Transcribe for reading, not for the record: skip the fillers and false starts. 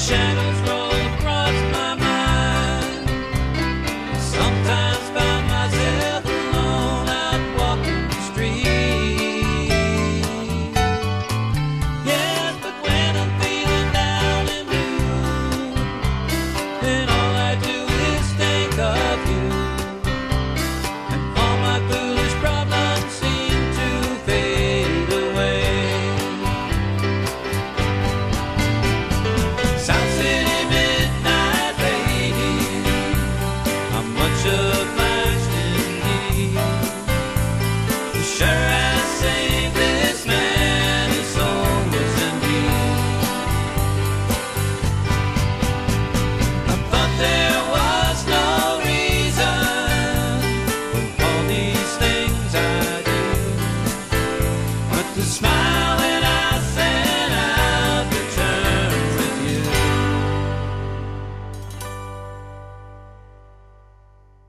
Shadows roll across my mind. Sometimes find myself alone out walking the street. Yes, but when I'm feeling down and blue, then all I do is think of you. And all my foolish problems seem to fade away. South City midnight lady, I'm much obliged indeed. The sheriff